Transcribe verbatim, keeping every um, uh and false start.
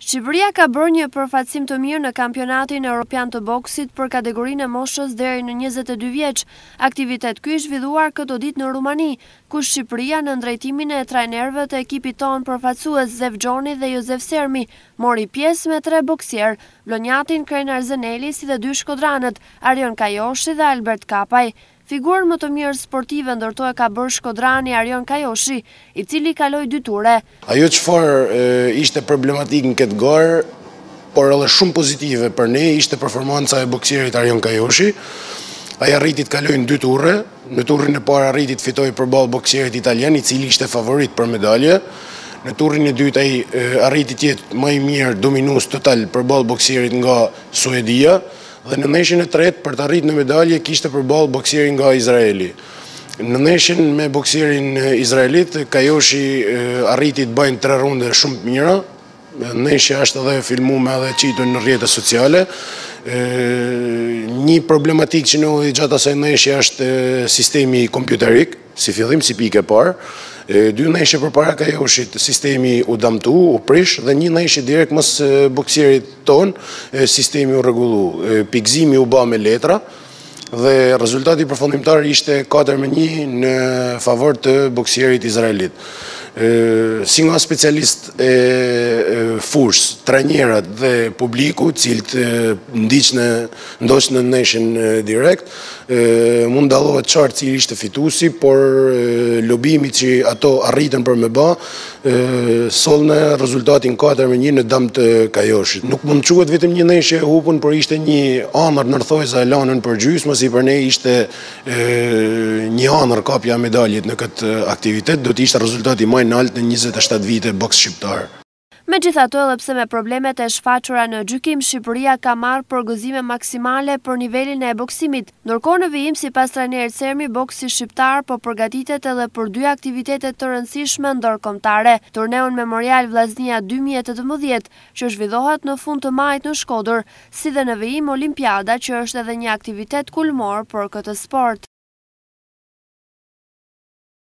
Shqipëria ka bërë një përfaqësim të mirë në kampionatin evropian të boksit për kategorinë e moshës deri në njëzet e dy vjeç. Aktivitet ky i zhvilluar këto ditë në Rumani, ku Shqipëria në drejtimin e trajnerëve të ekipit tonë përfaqësues Zef Xhoni dhe Jozef Sermi mori pjesë me tre boksier, Vlonjatin Krenar Zeneli si dhe dy shkodranët, Arion Kajoshi dhe Albert Kapaj. Figurën më të mirë sportive ndërtoi ka bërë shkodrani Arion Kajoshi, i cili kaloi dy ture. Ajo çfarë ishte problematik në këtë garë, por edhe shumë pozitive për ne, ishte performanca e boksierit Arion Kajoshi. Ai arriti të kalojë në dy ture. Në turrin e parë arriti të fitojë përballë boksierit italian, i cili ishte favorit për medalje. Në turrin e dytë ai arriti të jetë më i mirë dominues total përballë boksierit nga Suedia. Dhe në ndeshjen e tretë, për të arritur në medalje, kishte përballë boksierin nga Izraeli. Në ndeshjen me boksierin izraelit, Kajoshi arriti të bëjnë tre runde shumë të mira. Ndeshja është edhe filmuar edhe qitur në rrjetet sociale. Një problematik që ndodhi gjatë asaj ndeshje është sistemi kompjuterik, si fillim, si pikë e parë. Dy ndeshje përpara Kajoshit sistemi u damtu, u prish, dhe një ndeshje direkt mos boksierit ton sistemi u rregullu. Pikëzimi u bë me letra dhe rezultati përfundimtar ishte katër me një në favor të boksierit izraelit. Si nga specialist e fushës, trajnerët dhe publiku, cilët ndoshtë në ndeshjen direkt, mund dallohet qartë cili ishte fituesi, por lobimi që ato arritën për me bë, sollën rezultatin katër me një në dëm të Kajoshit. Nuk mund të quhet vetëm një ndeshje e hupun, por ishte një anër ndërthojse e lanën për gjysmë, si për ne ishte një anër kapja e medaljet në këtë aktivitet, do të ishte rezultati më i lartë në njëzet e shtatë vite boks shqiptar. Megjithatë, edhe pse me problemet e shfaqura në gjykim, Shqipëria ka marrë përgëzime maksimale për nivelin e boksimit. Ndërkohë në vijim, sipas trajnerit Sermi, boksi shqiptar po përgatitet edhe për dy aktivitete të rëndësishme ndërkombëtare: turneun Memorial Vllaznia dy mijë e tetëmbëdhjetë, që zhvillohet në fund të majit në Shkodër, si dhe në vijim Olimpiada, që është edhe një aktivitet kulmor për këtë sport.